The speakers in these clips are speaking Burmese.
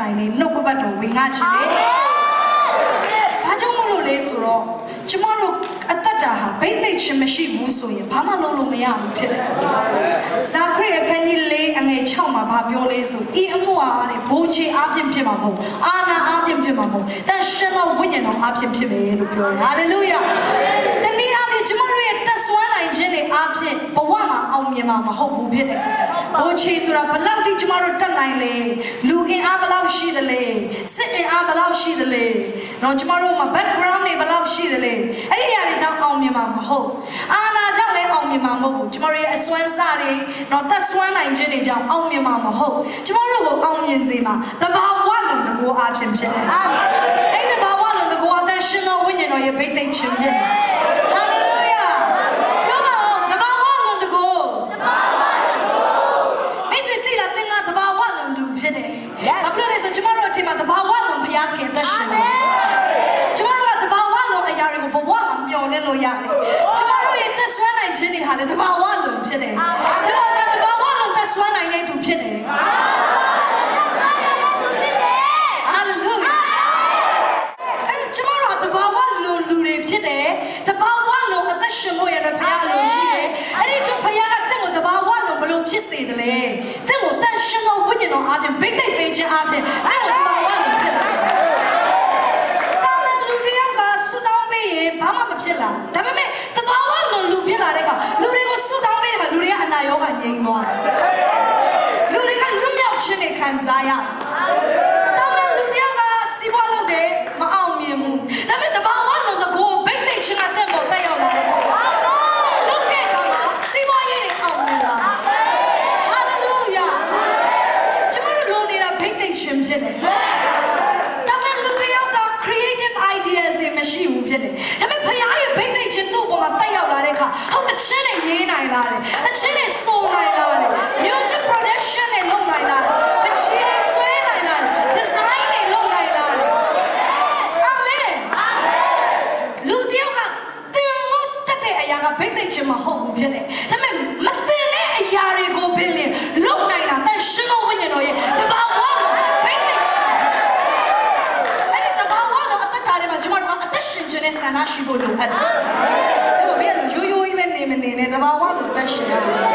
ဆိုင်နေနှုတ်ကပတ်တော်ဝင်ငါချင်တယ်ဘာကြောင့်မလို့လဲဆိုတော့ကျမတို့အသက်တာဟာဘိတ်သိက်ခြင်းမရှိဘူးဆိုရင်ဘာမှလုပ်လို့မရဘူးဖြစ်တယ်ဇာခရီးအခန်းကြီး4အငယ်6မှာဘာပြောလဲဆိုဤအမှုဟာတဲ့ဘိုးချေအားဖြင့်ဖြစ်မှာမဟုတ်အာနာအားဖြင့်ဖြစ်မှာမဟုတ်တန်ရှင်သောဝိညာဉ်တော်အားဖြင့်ဖြစ်မယ်လို့ပြောတယ်ဟာလေလုယာတနည်းအားဖြင့်ကျမတို့ရဲ့တက်ဆွမ်းနိုင်ခြင်းတွေအားဖြင့်ဘဝမှာအောင်မြင်မှာမဟုတ်ဘူးဖြစ်တယ်ဘိုးချေဆိုတာဘလောက်ထိကျမတို့တက်နိုင်လဲလူအင်အားဘလောက်ရှိသလဲစစ်အင်အားဘလောက်ရှိသလဲတော့ကျမတို့မှာ background တွေဘလောက်ရှိသလဲအဲ့ဒီအရာတွေကြောင့်အောင်မြင်မှာမဟုတ်အာနာကြောင့်လည်းအောင်မြင်မှာမဟုတ်ဘူးကျမတို့ရဲ့အစွမ်းစားတွေတော့တက်ဆွမ်းနိုင်ခြင်းတွေကြောင့်အောင်မြင်မှာမဟုတ်ကျမတို့ကိုအောင်မြင်စေမှာတဘာဝလုံးတကူအားဖြင့်ဖြစ်တယ်အဲ့ဒီတဘာဝလုံးတကူအသက်ရှင်သောဝိညာဉ်တော်ရဲ့ဘိတ်သိက်ခြင်းဖြစ်တယ်ဟာလေလုယာပြောပါဦးတဘာဝလုံးတကူမိတ်ဆွေတိလာတင်ကတဘာဝလုံးလူဖြစ်တယ်ဘာလို့လဲဆိုကျမတို့အထင်မှာတဘာဝလုံးဘုရားခင်သက်ရှင်တယ်ကျမတို့ကတဘာဝလုံးအရာတွေကိုဘဝမှာမျှော်လင့်လို့ရတယ်ကျမတို့ရဲ့သက်ဆွမ်းနိုင်ခြင်းတွေဟာလည်းတဘာဝလုံးဖြစ်တယ်ဒီလိုကတဘာဝလုံးသက်ဆွမ်းနိုင်တဲ့သူဖြစ်တယ်ဟာလေလုယာအဲ့ကျမတို့ကတဘာဝလုံးလူတွေဖြစ်တယ်တဘာဝလုံးအသက်ရှင်ဖို့ရတဲ့ဘုရားအလိုရှိတယ်အဲ့ဒီတော့ဘုရားကတင့်ကိုတဘာဝလုံးဘလို့ဖြစ်စေတယ်လေတင့်ကိုတန်ရှင်သောဝိညာဉ်တော်အားဖြင့်ဘိတ်သိက်ပေးခြင်းအားဖြင့်တင့်ကိုတဘာဝလုံးဖြစ်လာစေဘာမှမဖြစ်လာဒါပေမဲ့တဘာဝလုံးလူဖြစ်လာတဲ့အခါလူတွေကိုဆူတောင်းပေးတဲ့အခါလူတွေကအနာရောဂါငြိမ်းသွားတယ်လူတွေကလွတ်မြောက်ခြင်းတွေခံစားရတယ်ဒါပေမဲ့လူတွေကစီးပွားလုပ်တယ်မအောင်မြင်ဘူးဒါပေမဲ့တဘာဝလုံးတကူဘိတ်သိက်ခြင်းကတဲ့ပေါ်တက်ရောက်လာတဲ့အခါလုပ်တဲ့အခါမှာစီးပွားရေးတွေအောင်မြင်လာဟာလေလုယာကျမတို့လိုနေတာဘိတ်သိက်ခြင်းဖြစ်တယ်မရှိဘူးဖြစ်တယ်။ဒါပေမဲ့ဖခင်ရဲ့ဘိတ်သိက်ခြင်းတို့ပေါ်မှာတက်ရောက်လာတဲ့အခါဟုတ်တခြင်းနဲ့ရေးနိုင်လာတယ်။တခြင်းနဲ့ဆိုနိုင်လာတယ်။ music production နဲ့လုပ်နိုင်လာတယ်။တခြင်းနဲ့ဆွဲနိုင်လာတယ်။ design နဲ့လုပ်နိုင်လာတယ်။အာမင်။အာမင်။လူတယောက်ကတင်လို့တက်တဲ့အရာကဘိတ်သိက်ခြင်းမဟုတ်ဘူးဖြစ်တယ်။ဒါပေမဲ့မတင်တဲ့အရာတွေကိုပင်လင်လုပ်နိုင်တာတဲ့ရှင်တော်ဝိညာဉ်တော်ရဲ့တဘာဝကိုဘိတ်သိက်ခြင်းကျနဲ့ဆန္ဒရှိဖို့လိုအပ်တယ်။ဒါပေမဲ့ရိုးရိုးကြီးပဲနေမနေနဲ့တဘာဝလိုတက်ရှင်ရတယ်။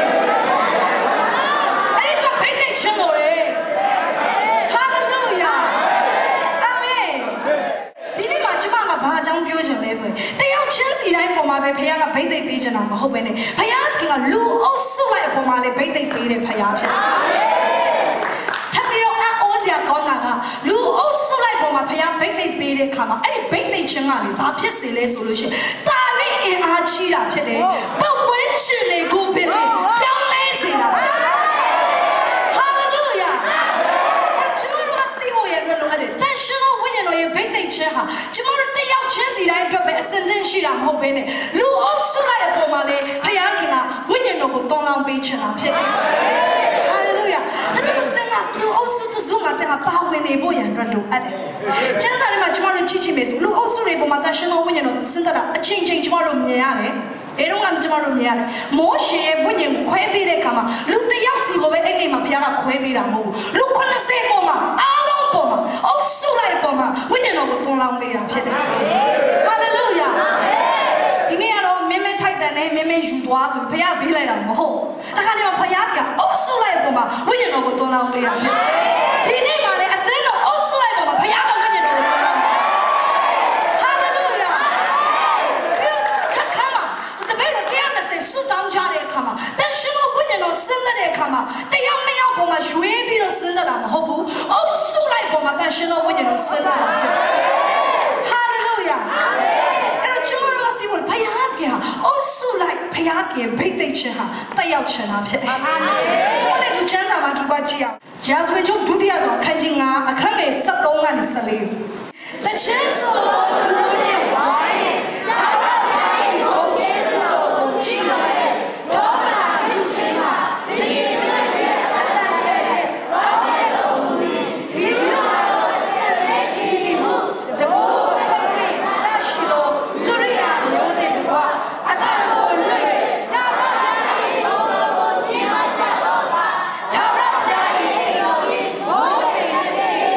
အဲ့ဒီကဘိတ်သိက်ခြင်းလို့လေ။ဟာလေလုယာ။အာမင်။ဒီနေ့မှာကျမကဘာအကြောင်းပြောချင်လဲဆိုရင်တယောက်ချင်းစီတိုင်းပေါ်မှာပဲဖခင်ကဘိတ်သိက်ပေးချင်တာမဟုတ်ပဲနဲ့ဖခင်ကလူအုပ်စုလိုက်ပေါ်မှာလေဘိတ်သိက်ပေးတဲ့ဖခင်ဖြစ်တယ်။ထပ်ပြီးတော့အိုးစရာကောင်းတာကလူအုပ်စုလိုက်ပေါ်မှာဖခင်ဘိတ်သိက်ပေးတဲ့ခါမှာအဲ့ဒီဘိတ်သိက်ခြင်းကလေဘာဖြစ်စေလဲဆိုလို့ရှိရင်တာပြီးအင်အားကြီးတာဖြစ်တယ်။ပတ်ဝန်းကျင်တွေကိုပင်လေပြောင်းလဲစေတာဖြစ်တယ်။ဟာလေလုယာ။ကျမတို့ကတိမို့ရဲ့အတွက်လိုအပ်တယ်။တန်ရှင်သောဝိညာဉ်တော်ရဲ့ဘိတ်သိက်ခြင်းဟာကျမတို့တယောက်ချင်းစီတိုင်းအတွက်ပဲအစဉ်သင့်ရှိတာမဟုတ်ဘဲနဲ့လူအုပ်စုလိုက်အပေါ်မှာလေဖခင်ကဝိညာဉ်တော်ကိုတောင်းလောင်းပေးချင်တာဖြစ်တယ်။ဟာလေလုယာ။ဒါကြောင့်တဲ့လူအုပ်စုတို့ဇုံမှာတဲ့ပါဝင်နေဖို့ရန်အတွက်လိုအပ်တယ်။ကျမ်းစာထဲမှာကျမတို့ကြည့်ချင်မယ်ဆိုလူအုပ်စုတွေပေါ်မှာတန်ရှင်သောဝိညာဉ်တော်ဆင်းသက်တာအချိန်ချင်းကျမတို့မြင်ရတယ်။အဲတော့ကကျမတို့မြင်ရတယ်။မောရှေရဲ့ဝိညာဉ်ခွဲပေးတဲ့အခါမှာလူတစ်ယောက်စီကိုပဲအဲ့ဒီမှာဘုရားကခွဲပေးတာမဟုတ်ဘူး။လူ90ပေါ်မှာအားလုံးပေါ်မှာအုပ်စုလိုက်ပေါ်မှာဝိညာဉ်တော်ကိုတွန်းလောင်းပေးတာဖြစ်တယ်။ဟာလေလုယာ။ဒီနေ့ကတော့မင်းမထိုက်တန်နဲ့မင်းမယူသွားဆိုဘုရားပေးလိုက်တာမဟုတ်။အခါကျမှဘုရားကအုပ်စုလိုက်ပေါ်မှာဝိညာဉ်တော်ကိုတွန်းလောင်းပေးတာဖြစ်တယ်။ဒီနေ့မှာလည်းအသင်းတော်အုပ်စုလိုက်ပေါ်မှာဘုရားကဝိညာဉ်တော်ကိုတွန်းလောင်းဟာလေလုယာ။ခါမှာတပည့်တော်120ဆုတောင်းကြတဲ့အခါမှာတန်ရှင်တော်ဝိညာဉ်တော်ဆင်းသက်တဲ့အခါမှာတယောက်နှစ်ယောက်ပေါ်မှာရွေးပြီးတော့ဆင်းသက်တာမဟုတ်ဘူး။အုပ်စုလိုက်ပေါ်မှာတန်ရှင်တော်ဝိညာဉ်တော်ဆင်းသက်တာဖြစ်တယ်။ဟာလေလုယာ။အဲ့တော့ကျမတို့ကဒီဘုရားကအုပ်စုလိုက်ဘုရားကဘိတ်သိက်ခြင်းဟာတက်ရောက်ခြင်းတာဖြစ်တယ်။အာမင်။ကျမတို့ဒီချမ်းသာမှာဒီကကြည့်အောင်။ရာဇဝင်ကျုပ်ဒုတိယဆောင်အခန်းကြီး9အခန်းငယ်73ကနေ14။တခြင်းဆိုသောသူတို့ရဲ့ဝိုင်းသာဝရရဲ့ဘုံကျေးဇူးတော်ကိုချီးမွမ်းဒေါမနာလူချင်းမှာတည်ရတဲ့အတန်ကျဲတဲ့ကောင်းတဲ့တော်မူ၏ဒီလိုတော့ဆက်လက်တည်မှုတဘောဖက်ခေဆရှိသောဒုရိယာမျိုးနဲ့တကွာအတန်ကိုလွတ်၍သာဝရရဲ့ဘုံတော်ကိုချီးမွမ်းကြတော့ပါသာဝရရဲ့အိမ်တော်ကိုဘုံတည်နေ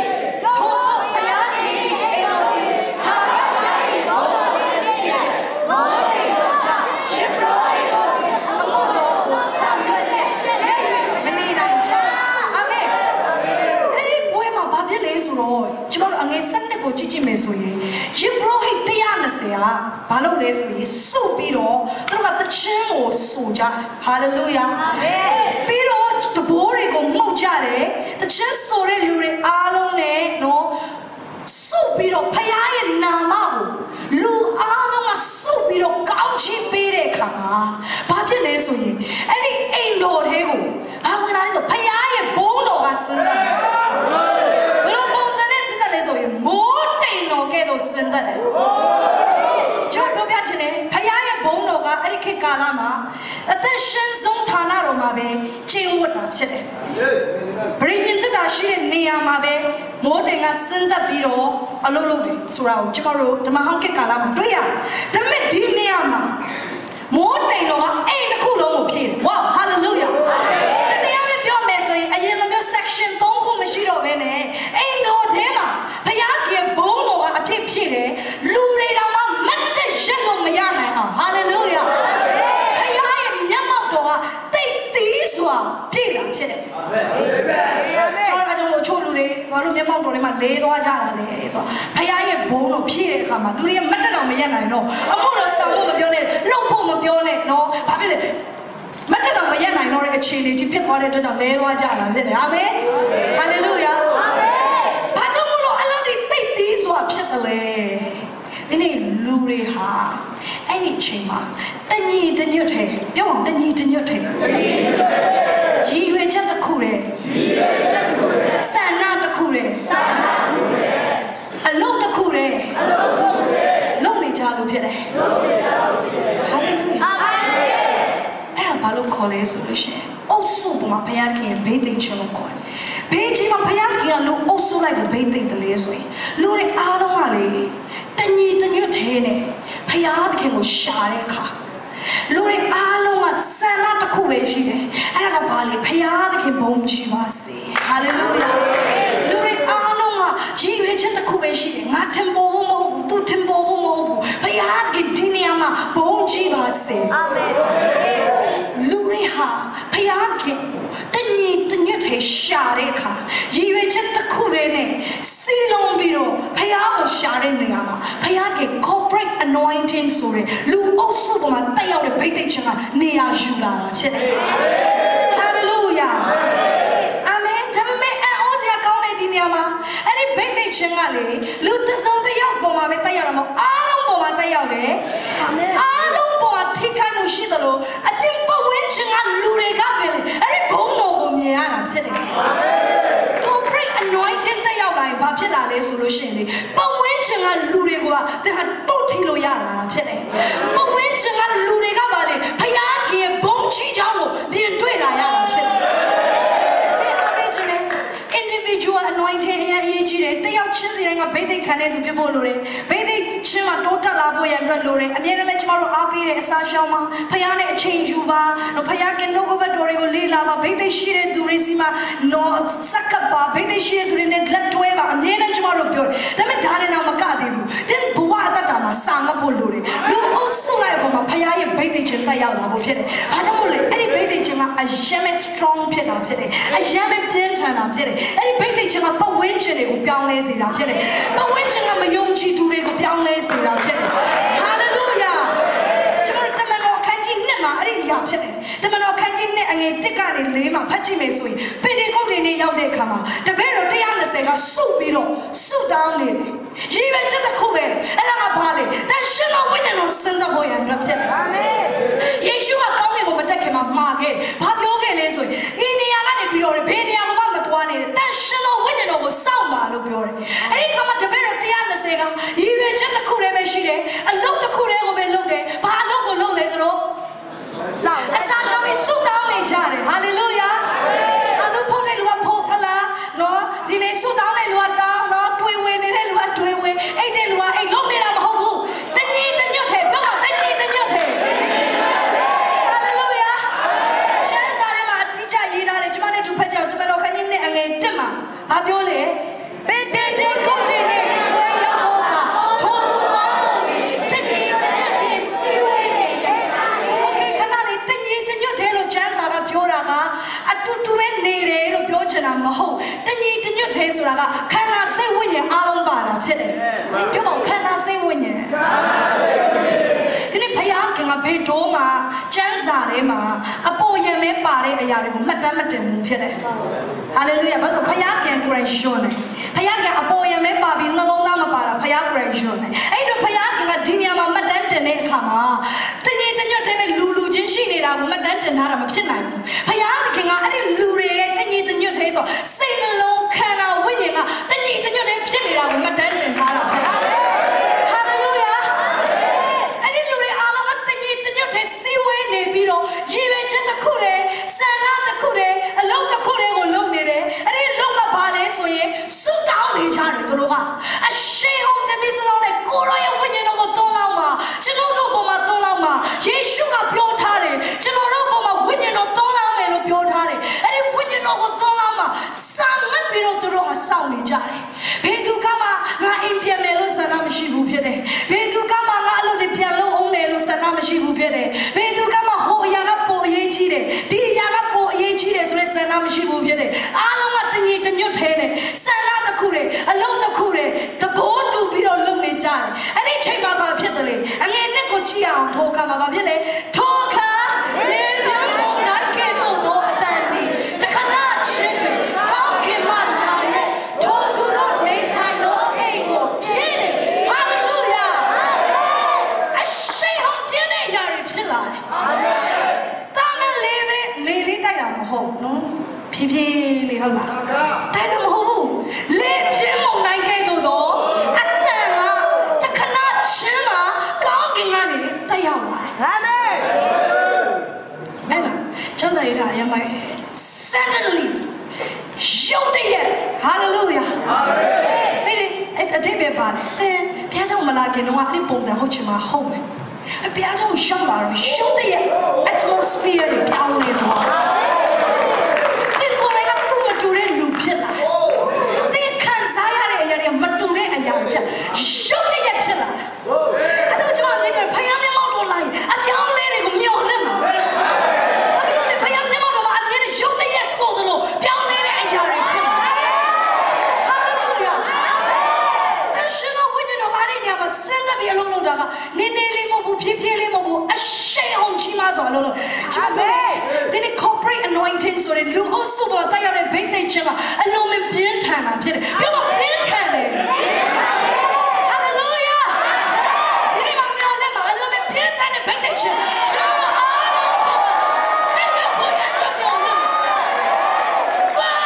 ဘာလို့လဲဆိုရင်စုပြီးတော့သူတို့ကတခြင်းကိုဆိုကြတယ်ဟာလေလုယာအာမင်ပြီးတော့တဘိုးတွေကိုမှုတ်ကြတယ်တခြင်းဆိုတဲ့လူတွေအားလုံးနဲ့နော်စုပြီးတော့ဖခင်ရဲ့နာမကိုလူအားလုံးကစုပြီးတော့ကောင်းချီးပေးတဲ့အခါမှာဘာဖြစ်လဲဆိုရင်အဲ့ဒီအိမ်တော်ထဲကိုဘာဝင်လာလဲဆိုဖခင်ရဲ့ဘုန်းတော်ကဆင်းသက်တယ်ဘယ်လိုပုံစံနဲ့ဆင်းသက်လဲဆိုရင်မိုးတိမ်တော်ကဲ့သို့ဆင်းသက်တယ်ကျွန်တော်ပြောပြချင်တယ်ဖခင်ရဲ့ဘုန်းတော်ကအဲ့ဒီခေတ်ကာလမှာအသက်ရှင်ဆုံးဌာနတော်မှာပဲကျင့်ဝတ်တာဖြစ်တယ်ဗြိဉ္စတာရှိတဲ့နေရာမှာပဲမိုးတိမ်ကဆင်းသက်ပြီးတော့အလုပ်လုပ်တယ်ဆိုတာကိုကျွန်တော်တို့ဓမ္မဟောင်းခေတ်ကာလမှာတွေ့ရတယ်ဒါပေမဲ့ဒီနေရာမှာမိုးတိမ်တော်ကအိမ်တစ်ခုလုံးကိုဖြည့်တယ်ဝါဟာလေလုယာတနည်းအားဖြင့်ပြောမယ်ဆိုရင်အရင်လိုမျိုး section 3ခုမရှိတော့ဘဲနဲ့အိမ်တော်ထဲမှာဘုရားကဘုန်းတော်ကအဖြစ်ဖြစ်တယ်လူတွေတောင်မှမတ်တက်ရက်လို့မရနိုင်အောင်ဟာလေလုယာဘုရားရဲ့မျက်မှောက်တော်ကတိတ်သီးစွာပြည့်တာဖြစ်တယ်ကျွန်တော်ချို့လူတွေဘာလို့မျက်မှောက်တော်ထဲမှာလဲသွားကြတာလဲဆိုတော့ဘုရားရဲ့ဘုန်းတော်ဖြည့်တဲ့အခါမှာလူတွေကမတ်တက်တော့မရနိုင်တော့အမှုတော်ဆောင်ဖို့မပြောနဲ့လှုပ်ဖို့မပြောနဲ့နော်ဘာဖြစ်လဲမတ်တက်တော့မရနိုင်တော့တဲ့အခြေအနေကြီးဖြစ်သွားတဲ့အတွက်ကြောင့်လဲသွားကြတာဖြစ်တယ်အာမင်ဟာလေလုယာဘာကြောင့်မလို့အလောဒီတိတ်သီးစွာဖြစ်တယ်လဲဒီနေ့လူတွေဟာအဲ့ဒီချိန်မှာတညီတညွတ်ထဲပြောအောင်တညီတညွတ်ထဲရည်ရွယ်ချက်တစ်ခုတည်းဆန္ဒတစ်ခုတည်းအလုပ်တစ်ခုတည်းလုပ်နေကြလို့ဖြစ်တယ်ဟာလေလုယာအဲ့ဒါဘာလို့ခေါ်လဲဆိုလို့ရှိရင်အုပ်စုပေါ်မှာဘုရားခင်ဘေးသိမ်းခြင်းလို့ခေါ်တယ်ဘေးကြီးမှာဘုရားခင်ကလူအုပ်စုလိုက်ကိုဘေးသိမ်းတယ်လေဆိုရင်လူတွေအားလုံးကလေတညီတညွတ်ထဲနဲ့ဘုရားခင်ကိုရှာတဲ့အခါလူတွေအားလုံးကဆန္ဒတစ်ခုပဲရှိတယ်အဲ့ဒါကဘာလဲဘုရားသခင်ဘုန်းကြီးပါစေဟာလေလုယာလူတွေအားလုံးကရည်ရွယ်ချက်တစ်ခုပဲရှိတယ်ငါထင်ပေါ်ဖို့မဟုတ်ဘူးသူထင်ပေါ်ဖို့မဟုတ်ဘူးဘုရားသခင်ဒီနေရာမှာဘုန်းကြီးပါစေအာမင်လူတွေဟာဘုရားသခင်တညီတညွတ်ထဲရှာတဲ့အခါရည်ရွယ်ချက်တစ်ခုတည်းနဲ့စီလုံးပြီးတော့ဘုရားကိုရှာတဲ့နေရာမှာဘုရားက corporate anointing ဆိုတဲ့လူအုပ်စုပေါ်မှာတက်ရောက်တဲ့ဗိသိက်ခြင်းကနေရာယူလာတာဖြစ်တယ်။ Hallelujah ။ Amen ။ဒါပေမဲ့အော်စရာကောင်းတဲ့ဒီနေရာမှာအဲ့ဒီဗိသိက်ခြင်းကလေလူတစ်စုံတစ်ယောက်ပေါ်မှာပဲတက်ရောက်တာမဟုတ်အားလုံးပေါ်မှာတက်ရောက်တယ်။ Amen ။အားလုံးပေါ်မှာထိခိုက်မှုရှိတယ်လို့အပြင်ပဝန်းကျင်ကလူတွေကပဲလေအဲ့ဒီဘုံတော်ကိုမြင်ရတာဖြစ်တယ်။ Amen ။ Corporate anointingတက်ရောက်လာရင်ဘာဖြစ်လာလဲဆိုလို့ရှိရင်လေပဝန်းကျင်ကလူတွေကတဲ့ဟာတို့ထီလို့ရလာတာဖြစ်တယ်။ပဝန်းကျင်ကလူတွေကပါလေဖယားကြီးဘုံချီချောင်းကိုမြင်တွေ့လာရတာဖြစ်တယ်။ individual anointing အရေးကြီးတယ်။တယောက်ချင်းစီတိုင်းကဗိသိက်ခံတဲ့သူဖြစ်ဖို့လိုတယ်။ဗိသိက်ချင်းမှာတိုးတက်လာဖို့ရန်အတွက်လိုတယ်။အမြဲတမ်းလည်းကျမတို့အားပေးတဲ့အစာရှောင်မှာဖယားနဲ့အချိန်ယူပါ။ဖယားကနှုတ်ကပတ်တော်တွေကိုလေ့လာပါ။ဗိသိက်ရှိတဲ့သူတွေစီမှာစက္ကပ်ပါဗိသိက်ရှိတဲ့သူတွေနဲ့လက်တွဲပါ။အမြဲတမ်းကျမတို့ပြောတယ်။ဒါပေမဲ့ဒါနဲ့တော့မကသေးဘူး။ဒီဘဝအတ္တမှာစာငတ်ဖို့လိုတယ်။လူအုပ်စုလိုက်ပေါ်မှာဖယားရဲ့ဗိသိက်ချင်းတက်ရောက်လာဖို့ဖြစ်တယ်။ဘာကြောင့်မို့လဲအဲ့ဒီဗိသိက်ချင်းကအယံမဲ့ strong ဖြစ်တာဖြစ်တယ်။အယံမဲ့တင်းထန်တာဖြစ်တယ်။အဲ့ဒီဗိသိက်ချင်းကပတ်ဝန်းကျင်တွေကိုပြောင်းလဲစေတာဖြစ်တယ်။ပတ်ဝန်းကျင်ကမယုံကြည်သူတွေကိုပြောင်းလဲစေတာဖြစ်တယ်။ Hallelujah ။ကျွန်တော်တမန်တော်ခန်းကြီး2မှာအဲ့ဒီအရာဖြစ်တယ်။တမန်တော်ခန်းကြီး2အငယ်1ကနေ4မှာဖတ်ကြည့်မယ်ဆိုရင်ပင်တေကုတ်တွေနဲ့ရောက်တဲ့အခါမှာတပည့်တော်120ကစုပြီးတော့စုတောင်းနေတယ်။ရည်ရွယ်ချက်တစ်ခုပဲအဲ့ဒါကဘာလဲ။တန်ရှင်တော်ဝိညာဉ်တော်ဆင်းသက်ဖို့ရန်အတွက်ဖြစ်တယ်။အာမင်။ယေရှုကကောင်းကင်ကိုမတက်ခင်မှာမှာခဲ့။ဘာပြောခဲ့လဲဆိုရင်ဒီနေရာကနေပြီးတော့ဘယ်နေရာမှမသွားနဲ့။တန်ရှင်တော်ဝိညာဉ်တော်ကိုစောင့်ပါလို့ပြောတယ်။အဲ့ဒီခါမှာတပည့်တော်120ကရည်ရွယ်ချက်တစ်ခုတည်းပဲရှိတယ်။အလုပ်တစ်ခုတည်းကိုပဲလုပ်တယ်။ဘာအလုပ်ကိုလုပ်လဲသူတို့စောင့်အစာရှောင်ပြီးစုတောင်းနေကြတယ်။ဟာလေလုယာ။အလုပ်ဖို့တဲ့လူကဖို့ဟလားနော်ဒီနေ့စုတောင်းတဲ့လူကတောင်းနော်တွေ့ဝင်နေတဲ့လူကတွေ့ဝင်အဲ့တဲ့လူကအဲ့လုပ်နေတာမဟုတ်ဘူး။တညီတညွတ်ထဲပြောတော့တညီတညွတ်ထဲဟာလေလုယာ။ရှမ်းစာထဲမှာတိကျရေးထားတယ်ကျမနဲ့တူဖတ်ကြအောင်ကျမတို့ခန်းကြီးနဲ့အငယ်1မှာဘာပြောလဲပင်တေကုတ်တွေနဲ့ဝေရောက်တော့ခါထိုးသူပေါင်းဖို့တညီတညွတ်ထဲစီဝေးနေโอเคခဏလေးတညီတညွတ်ထဲလို့ကျမ်းစာကပြောတာကအတူတူပဲနေတယ်လို့ပြောချင်တာမဟုတ်တညီတညွတ်ထဲဆိုတာကခန္ဓာစိတ်ဝိညာဉ်အားလုံးပါတာဖြစ်တယ်ပြောပါခန္ဓာစိတ်ဝိညာဉ်လေးမှာအပေါ်ရမဲပါတဲ့အရာတွေကိုမှတ်တမ်းမတင်ဘူးဖြစ်တယ်ဟာလေလုယာဘာလို့ဖယားကန်ဂရိတ်ရှင်တယ်ဖယားကအပေါ်ရမဲပါပြီးနှလုံးသားမပါတာဖယားဂရိတ်ရှင်တယ်အဲ့တော့ဖယားကဒီနေရာမှာမှတ်တမ်းတင်တဲ့အခါမှာတညီတညွတ်တဲ့လူချင်းရှိနေတာကိုမှတ်တမ်းတင်ထားတာမဖြစ်နိုင်ဘူးဖယားခင်ကအဲ့ဒီလူတွေရဲ့တညီတညွတ်တဲ့ဆိုစိတ်နှလုံးခန္ဓာဝိညာဉ်ကတညီတညွတ်တဲ့ဖြစ်နေတာကိုမှတ်တမ်းတင်ထားတာဖြစ်တယ်ဟာလေလုယာအဲ့ဒီလူတွေအားလုံးကတညီတညွတ်တဲ့စီဝဲနေပြီးတော့ရည်ရွယ်ချက်တစ်ခုတည်းဆန္ဒတစ်ခုတည်းအလုပ်တစ်ခုတည်းကိုလုပ်နေတယ်အဲ့ဒီလောက်ကဘာလဲဆိုရင်စွတ်တောင်းနေကြတယ်သူတို့ကအရှိန်အောင်တမီးဆိုတော့လေကိုရောရဲ့ဝိညာဉ်တော်ကိုတွန်းလောက်မှာကျွန်တော်တို့ပေါ်မှာတွန်းလောက်မှာယေရှုကပြောထားတယ်ကျွန်တော်တို့ပေါ်မှာဝိညာဉ်တော်တွန်းလောက်မယ်လို့ပြောထားတယ်အဲ့ဒီဝိညာဉ်တော်ကိုတွန်းလောက်မှာစာငတ်ပြီးတော့သူတို့ကစောင့်နေကြတယ်ဘယ်သူကမှငါအိမ်ပြန်မယ်လို့ဆန္ဒမရှိဘူးဖြစ်တယ်ဘယ်သူကမှငါအလုပ်တွေပြန်လုပ်အောင်မယ်လို့ဆန္ဒမရှိဘူးဖြစ်တယ်ဘယ်သူကမှဟိုအရာကပိုအရေးကြီးတယ်ဒီအရာကပိုအရေးကြီးတယ်ဆိုတဲ့ဆန္ဒမရှိဘူးဖြစ်တယ်အားလုံးကတညီတညွတ်ထဲနဲ့ဆန္ဒတစ်ခုတည်းအလုပ်တစ်ခုတည်းသဘောတူပြီးတော့လုပ်နေကြတယ်အဲ့ဒီချိန်မှာဘာဖြစ်တယ်လဲအငယ်နဲ့ကိုကြည့်အောင်ထိုခါမှာဘာဖြစ်လဲထိုခါလေပြတ်ပုံတိုင်းကဲ့သို့သောအတန်ဒီတခဏချင်းတွေကောင်းကင်မလာရဲ့ထိုသူတို့နေထိုင်သောအိမ်ကိုပြည့်တယ်ဟာလေလုယာအရှိန်ဟောင်းပြည့်တဲ့ຢာတွေဖြစ်လာတယ်အာမင်တာမန်လေးပဲလေးတိုက်တာမဟုတ်နော်ဖြည်းဖြည်းလေးဟုတ်လားတိုက်တော့မဟုတ်ဘူးလေးပြင်းပုံတိုင်းကဲ့သို့သောအတန်ကတခဏချင်းမှာကောင်းကင်ကနေတက်ရောက်လာတယ်အာမင်အဲ့မှာကျောင်းစာရေးထားရမိုင် suddenly ရုတ်တရက် hallelujah အာမင်အဲ့အတိတ်ပဲပါတယ်ဘုရားကြောင့်မလာခင်တော့အဲ့ဒီပုံစံဟုတ်ချင်မှာဟုတ်မယ်ဘုရားကြောင့်ရှောက်လာတော့ရုတ်တရက် atmosphere တွေပြောင်းနေတော့ဒီကိုယ်ကသူ့မတူတဲ့လူဖြစ်လာဒီခံစားရတဲ့အရာတွေမတူတဲ့အရာတွေရုတ်တရက်ဖြစ်လာအဲ့ဒါကြောင့်လည်းဘုရားမျက်မှောက်တော်လာရင်အပြောင်းလဲတွေကိုမျောလင့်မှာဘုရားမျက်မှောက်တော်မှာအမြဲတမ်းရုတ်တရက်ဆိုသလိုပြောင်းလဲတဲ့အရာတွေဖြစ်လာဟာလေလုယာတန်ရှင်တော်ဝိညာဉ်တော်အားရနေမှာစင်တဲ့ပြေလုံးလုံးတာကနေနေလေးမဟုတ်ဘူးဖြည်းဖြည်းလေးမဟုတ်ဘူးအရှိန်အောင်ကြီးမားစွာလို့ကျွန်တော်ဒီနေ့ corporate anointing ဆိုတဲ့လူအုပ်စုပေါ်တက်ရောက်တဲ့ဘိတ်သိက်ခြင်းကအလုံးမပြင်းထန်တာဖြစ်တယ်ပြောတော့ပြင်းထန်တယ်ဟာလေလုယာဒီနေ့မှာပြောနေမှာအလုံးမပြင်းထန်တဲ့ဘိတ်သိက်ခြင်းကျွန်တော်အားလုံးတက်ရောက်ဖို့ရကြပြောနေဝါ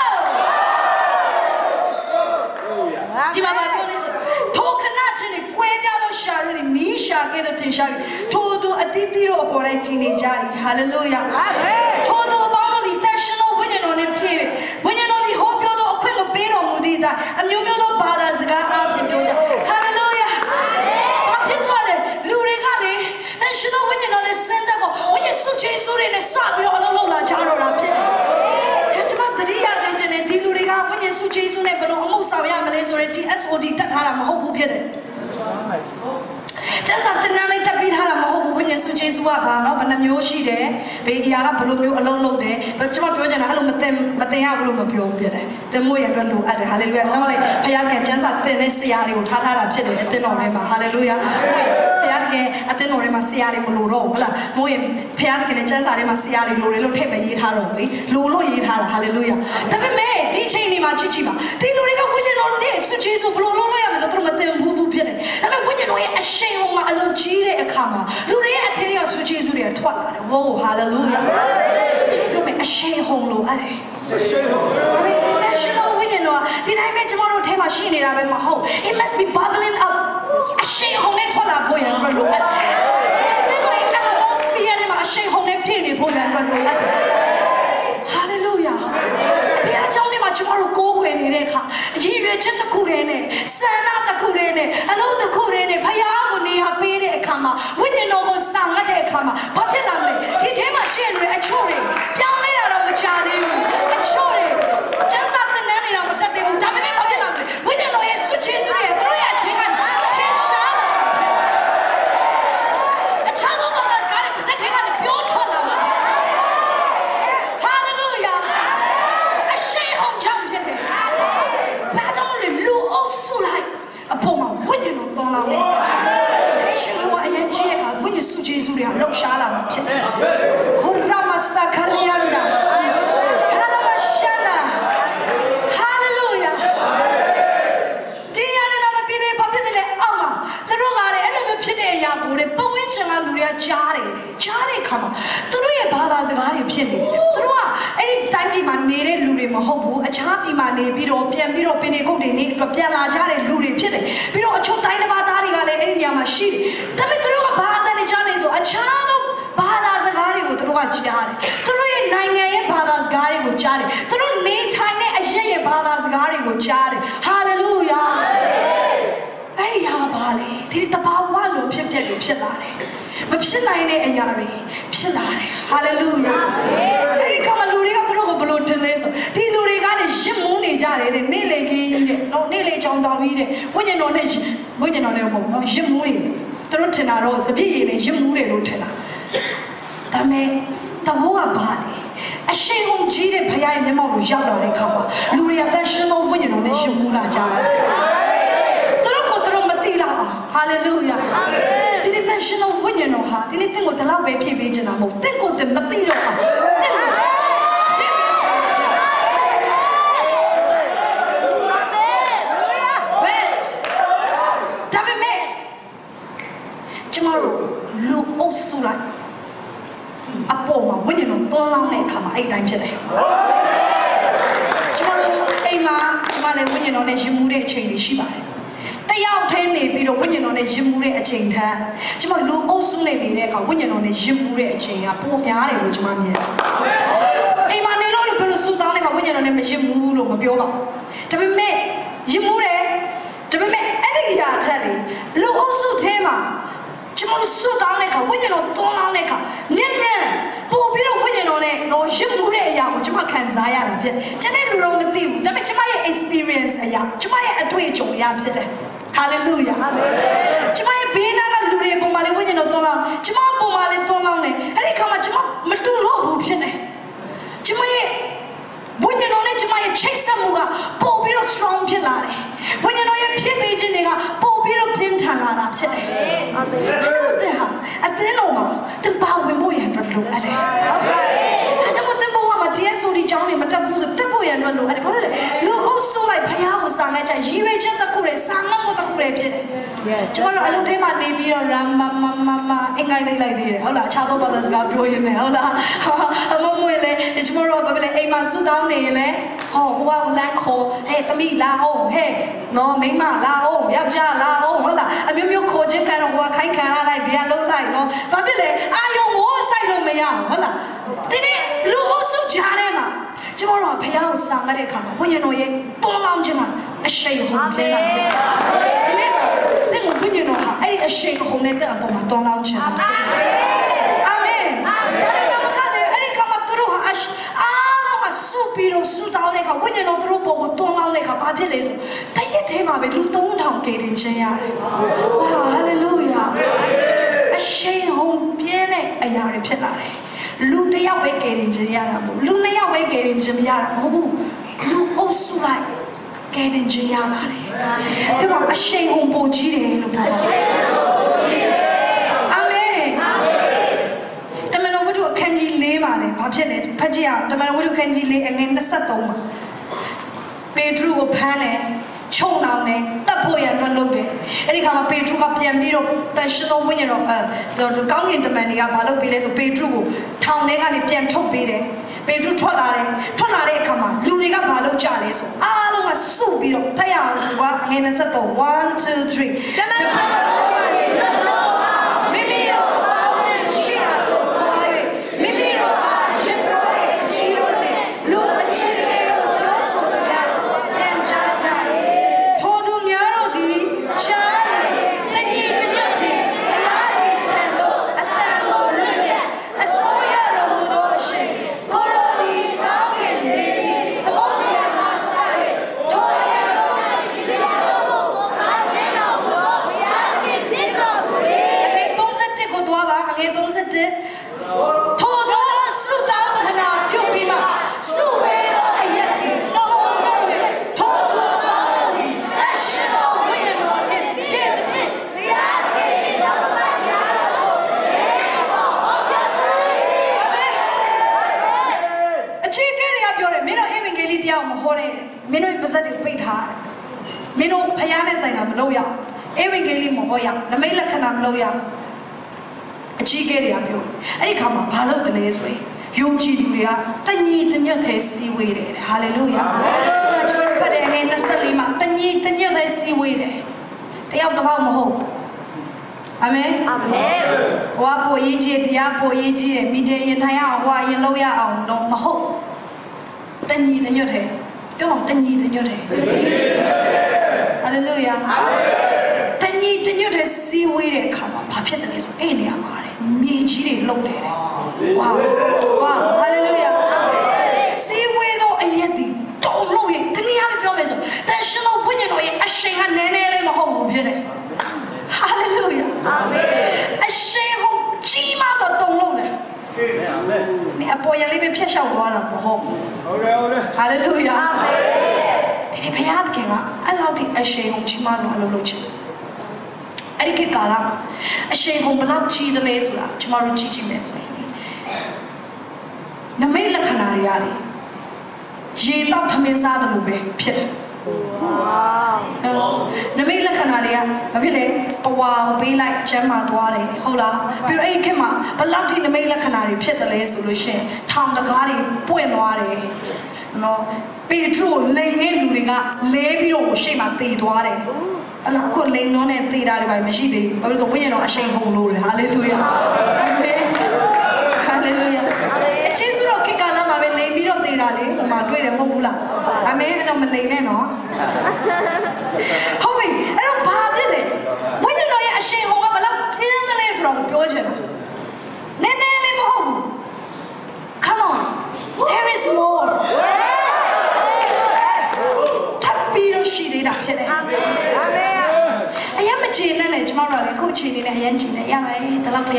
ဒီမှာပြောနေစထိုခဏချင်းကိုကွဲပြားသောရှာရည်မီးရှာခဲ့တဲ့တင်ရှာထိုသူအတိတိတို့အပေါ်တိုင်းတည်နေကြ၏ဟာလေလုယာအာမင်ထိုသူပေါင်းတို့ဒီတန်ရှင်တော်ဝိညာဉ်တော်နဲ့ပြည့်ဝိညာဉ်တော်ဒီဟောပြောသောအခွင့်ကိုပေးတော်မူသည့်အတိုင်းအမျိုးမျိုးသောဘာသာစကားအားဖြင့်ပြောကြဟာလေလုယာဘာဖြစ်သွားလဲလူတွေကလေတန်ရှင်တော်ဝိညာဉ်တော်နဲ့ဆင်းတဲ့ကိုဝိညာဉ်စုချင်းစုတွေနဲ့စပြီးတော့အလုံးလုံးလာကြတော့တာဖြစ်တယ်ကျွန်မတတိယဆင်ခြင်တဲ့ဒီလူတွေကဝိညာဉ်စုချင်းစုနဲ့ဘယ်လိုအမှုဆောင်ရမလဲဆိုတဲ့ TSOD တတ်ထားတာမဟုတ်ဘူးဖြစ်တယ်ကျန်စာတင်နေတက်ပြီးထားတာမဟုတ်ဘူးဘုရားစုကျေးဇူးကဘာနော်ဘယ်နှမျိုးရှိတယ်ဘေးအရာကဘယ်လိုမျိုးအလုံးလုံးတယ်ကျွန်မပြောချင်တာအဲ့လိုမတင်ရဘူးလို့မပြောဘူးဖြစ်တယ်တင်မို့ရအတွက်လိုအပ်တယ်ဟာလေလုယာကျွန်တော်လည်းဘုရားကကျန်စာတင်တဲ့ဆရာတွေကိုထားတာဖြစ်တယ်အတင်းတော်ထဲမှာဟာလေလုယာဘုရားကအတင်းတော်ထဲမှာဆရာတွေမလိုတော့ဘူးဟုတ်လားမို့ရဘုရားကလည်းကျန်စာထဲမှာဆရာတွေလိုတယ်လို့ထည့်ပဲရေးထားတော့လေလိုလို့ရေးထားတာဟာလေလုယာဒါပေမဲ့ဒီချိန်နေမှာချစ်ချစ်ပါဒီလူတွေကဝိညာဉ်တော်နဲ့စုကျေးဇူးဘယ်လိုလုပ်လို့ရမလဲဆိုတော့မတင်ဘူးဖြစ်တယ်ဒါပေမဲ့ဝိညာဉ်တော်ရဲ့အရှိန်မှာအလုံးကြီးတဲ့အခါမှာလူတွေရဲ့အထက်တွေကစုကျေးဇူးတွေထွက်လာတယ်ဝိုးဟာလေလုယာကျွန်တော်ပြောမယ်အရှိန်ဟုန်လို့အဲ့ဒါအရှိန်ဟုန်အရှိန်ဟုန်ဝိညာဉ်တော်ဒီတိုင်းပဲကျွန်တော်တို့ထဲမှာရှိနေတာပဲမဟုတ် it must be bubbling up အရှိန်ဟုန်နဲ့ထွက်လာဖို့ရတော့လို့အဲ့ဒါကို atmosphere တွေမှာအရှိန်ဟုန်နဲ့ပြည့်နေဖို့ရတော့လို့အဲ့ဒါဟာလေလုယာဘုရားကျောင်းထဲမှာကျွန်တော်တို့ကိုးကွယ်နေတဲ့အခါအရည်ရွယ်ချက်တစ်ခုတည်းနဲ့ဆန္ဒတစ်ခုတည်းနဲ့အလုံးတစ်ခုတည်းနဲ့ဘုရားကိုနေရာပေးတဲ့အခါမှာဝိညာဉ်တော်ကိုဆောင်ငတ်တဲ့အခါမှာဘာဖြစ်လာမလဲဒီထဲမှာရှိတဲ့အချို့တွေပြောင်းလဲတာတော့မချသေးဘူးအချို့တွေကျန်းစာတင်နေတာမတတ်သေးဘူးဒါပေမဲ့ဘာဖြစ်လာမလဲဝိညာဉ်တော်ရဲ့ဆွချေးစွတွေတို့ရဲ့အထက်ကထင်ရှားလာအချောင်းတော့ဘာသာစကားတွေပါစက်ထဲကနေပြောထွက်လာမှာဟာလေလုယာအရှိန်ဟောင်းကြောင့်ဖြစ်တယ်ဘာကြောင့်လဲလူအုပ်စုလိုက်အပေါ်မှာဝိညာဉ်တော်တောင်းလာတယ်။ဒါရှိလို့အရင်ကြီးရကဝိညာဉ်စုကျေးဇူးတွေလှုပ်ရှားလာမှာဖြစ်တယ်။ Karianda. Halamashana. Hallelujah. Diana Namapide Papide Ama. The Rogare and the Pide Yagure, Powinchana Luria Jari. Jari come. Three Badas of Hari Pini. Any time man needed Luri Mahobu, a chappy man, Biro, Piambiro, Pineco, they need to Piala Jari, Luri Pini. Biro, a Chotai Badari, and Yamashi. Tell me through a bad and a Janis, a child of Badas of Hari with Ruachari. Through 9 a.m. Badas Gari with Jari. Through Nate Tiny, a Jay Badas Gari with Jari. Hallelujah. Very Habali. Did the Pawalo, Shipjaki, Shilari. But Shilari and Yari, Shilari. Hallelujah. Very come a Luria through a blue to laser. The Lurigan is Shimuni Jari, the Nile, no Nile John Davide. When you know Shimuni, Trutina Rose, the Bee, Shimuri Rutena. The Moa Bali. A shame on Gide Paya and the Moro Jabra Kama. Luria National Winner on the Shimuna Jars. Hallelujah. The intentional winner no ha. The thing with the love baby vision amo. Think of the material. Wait. Tabe me. Tomorrow, look also like a poem. Winner no don't long neck come 8 times a day. Tomorrow, Emma, winner on a Jimure chain Shiba. They out 10 be the winning on a Jimure a chain hand. Jim Lu also named the winning on a Jimure a chain, a poor Yari, which man here. A man in order to put a suit down like a winning on a Jimu or Mabiola. To be made, Jimure, to be made any yard telling. Lu also Tema. Jimon suit down like a winning on Tonaka. Nian, poor Peter winning on it, no Jimure, which I can Zaya. General Roman team, the Chimaya experience a yam, Chimaya a twitch on Yam City. Hallelujah. Chimay Bina and Luria Bomali winning on Tolan, Chima Bomali Tolan, and he come at Chima Maturo Bupchene. Chimay winning on it, Chimay chase some muga, Popiro strong pilari. When you know your Pimaging, Popiro Pintanara. At the Noma, the Bow Wimboy and Radu at it. I don't want the Boama, dear Sodi Johnny, Matabu, the boy and Radu at it. You also like Payao sang at a Jimajata Sang. Tomorrow I looked at my baby around Mamma, and I like the Hola, Child Brothers got brilliant. Hola, tomorrow, Emma Sudan, oh, wow, Lanco, hey, Camila, oh, hey, no, Mima, la, oh, Yabja, la, oh, hola, I mean, you call Jim kind of work, I can't like the other light, no, Babile, I don't want side of me, hola, did it, Luoso Jarema. Tomorrow, Payao sang at a come, when you know it, don't lounge a shame home. Then when you know how, I shake home at the Aboma, don't lounge. Amen. Any come up through Ash, I know a superior suit out like a winning of the rope or don't lounge like a population. Take him up with don't down gate in Chaya. Hallelujah. A shame home, piene, a yard pillar. Lunaya wake in Jayana, Lunaya wake in Jamiana, who also like getting Jayana. They were a shame on Bojide. Amen. The man over to a candy lema, Papianes, Pajia, the man over to candy lay and then the Satoma. Pedro Pane. Chonane, Tapoy and Lobe. Any come a Pedro Capiambiro, the Shino winner of the Gang in the Mania, Malopiles of Pedro, Town and Pian Topide, Pedro Tonare Kama, Luriga Palo Charles, Aloma Subiro, Paya, and a Sato, 1, 2, 3. set the bait hard. Mino Payana Zainam Loya, Evan Gilly Moya, the Mela Kanam Loya, a Chigari of you. And come up, Palo the Lays way. You cheat we are, Tani, the new taste see waited. Hallelujah. But again, the Salima, Tani, the new taste see waited. They have the home. Amen. Amen. Wapo yiji, diapo yiji, midday taya, why you know ya, no maho. Then you the new day. Don't then you the new day. Hallelujah. Then you the new day, see where they come up. Papa is any amare. Me cheating loaded. Wow. Wow. Hallelujah. See where though a yeti. Don't know it. Tell me how it goes. Then she know when you know it. I shake her nene in my home. Hallelujah. Amen. A shame home. Chimas or don't know it. A boy living Pisha one of the home. Hallelujah. Amen. The Payat came up. I love the a shame home. Chimas or Hallelujah. Eric Gala. A shame home. Love cheese the Lazula. Tomorrow teaching this way. Namela Canariali. Ye loved him inside the Lube. Wow. Namela Canaria, a village, but wow, be like Gemma Dwari, Hola, Pure Kima, but loved in the Mela Canary, Pietale solution, Tom the Gari, Buenwari, no, be true, lay name Luriga, lay below, shame the Dwari. And I could lay non and theatre by Machine, but the winner of a shame home, hallelujah. Hallelujah. A cheese rock kick alama when lay below the rally, Madrid and Mobula. I made it on the lane, no? Hobby, I don't bother it. When you know a shame home, I love the lace from Georgia. Nene home. Come on, there is more. Tapiro she did up today. I am a chin and tomorrow, coaching in a engine. I am the lovely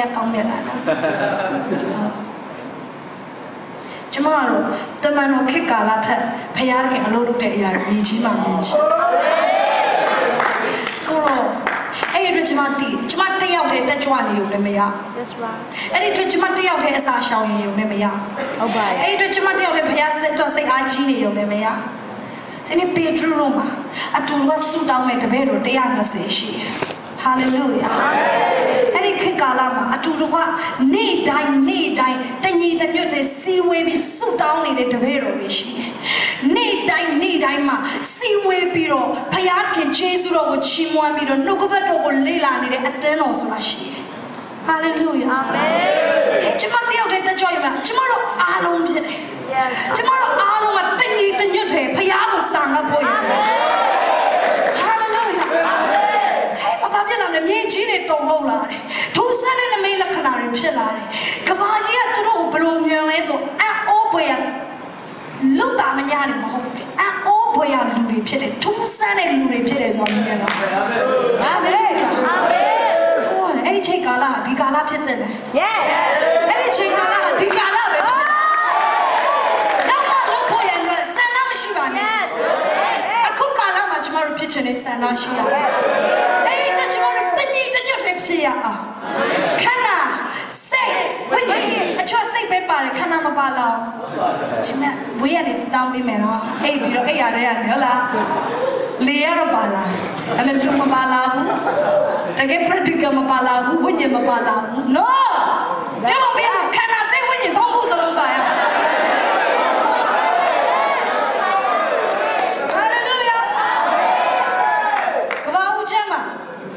Tomorrow, the man will kick a lot of Payaki and load the air, Regina. Goro, a Regimati, Chimati out at the Juan, you never are. That's right. And it Regimati out as I shall you never are. Oh, by a Regimati out of Piazza, just like I genie, you never are. Then it be a true Roma. I told us to down at the bed or the Anna say she. Hallelujah. And it kick alama. I told you, need die, then you the new see where we so down in the bed or she. Need die, ma, see where biro, Payat can chase you over Chimwa, biro, no go back over Leila, and at the nose rashi. Hallelujah. Amen. Tomorrow out at the joy, tomorrow, Alum. Tomorrow, Alum, the new day, Payano sang up for you. The main gene don't know lie. Two son in the main canary pillar. Cabagia to know bloom years at all boy. Look at my yard in my home. At all boy, I'm Louis Pitted. Two son and Louis Pitted on me. Amen. Any check gala, the gala pitted. Yes. Any check gala, the gala. No more boy and Sana Shiva. Yes. I cook gala much more pitch in Sana Shiva. Kana say when I try say paper kana mabala chima we are this down me no hey biro hey are hola layer bala and then blue mabala take practical mabala when you mabala no come on kana say when you don't go so long hallelujah come on chama